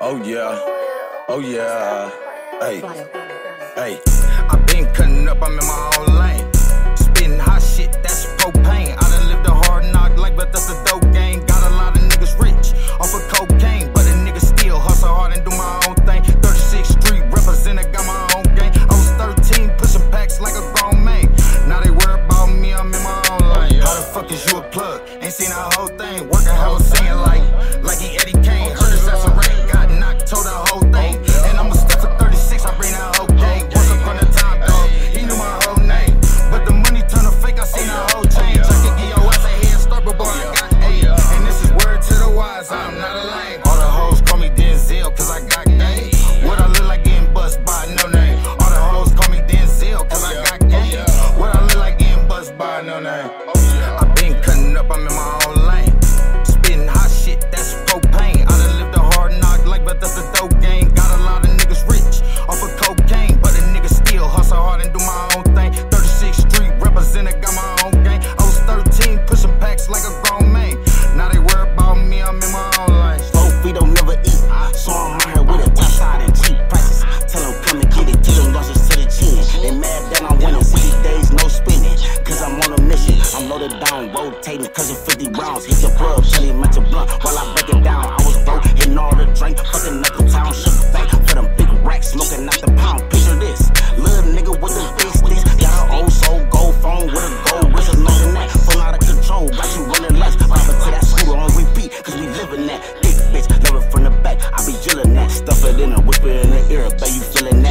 Oh yeah, oh yeah, hey, hey. I been cutting up, I'm in my own lane. Spitting hot shit, that's propane. I done lived a hard knock life, but that's the dope game. Got a lot of niggas rich off of cocaine, but a nigga still hustle hard and do my own thing. 36th Street represented, got my own gang. I was 13, pushing packs like a grown man. Now they worry about me, I'm in my own lane. How the fuck is you a plug? Ain't seen a whole thing. Working how I'm saying like he Eddie Kane. Heard his ass a rat, got knocked, told the whole thing. And I'm a step for 36, I bring that whole gang. Once upon a time, dog, he knew my whole name. But the money turned to fake, I seen a whole change. I can give your ass a head start, but boy, I got eight. And this is word to the wise, I'm not a lame. All the hoes call me Denzel, cause I got game. What I look like getting bust by no name. All the hoes call me Denzel, cause I got game. What I look like getting bust by no name. I been cutting up, I'm in my own lane. Spitting hot shit, that's propane. I done lived a hard knock life, but that's the dope game. Got a lot of niggas rich off of cocaine, but a nigga still hustle hard and do my own thing. 36th Street represented, got my own gang. I was 13, pushing packs like a grown man. Now they worry about me, I'm in my own lane. 4 feet don't never eat, so I'm out here with a top side and cheap prices. Tell them come and get it, kill them losses to the chin. They mad that I'm winning, 60 days no spinning, cause I'm on a mission. I'm loaded down, rotating, cause of 50 rounds. Hit your plug, tell him at your blunt while I break it down. I was broke, hitting all the drink, fucking up the town. Sugar fat for them big racks, smoking out the pound. Picture this, little nigga with the big sticks. Got an old soul gold phone with a gold wrist. Knowing that, full out of control, got you running less. Robert to that scooter on repeat, cause we living that. Thick bitch, love it from the back, I be chillin' that. Stuff it in her, whisper in her ear, bet you feelin' that.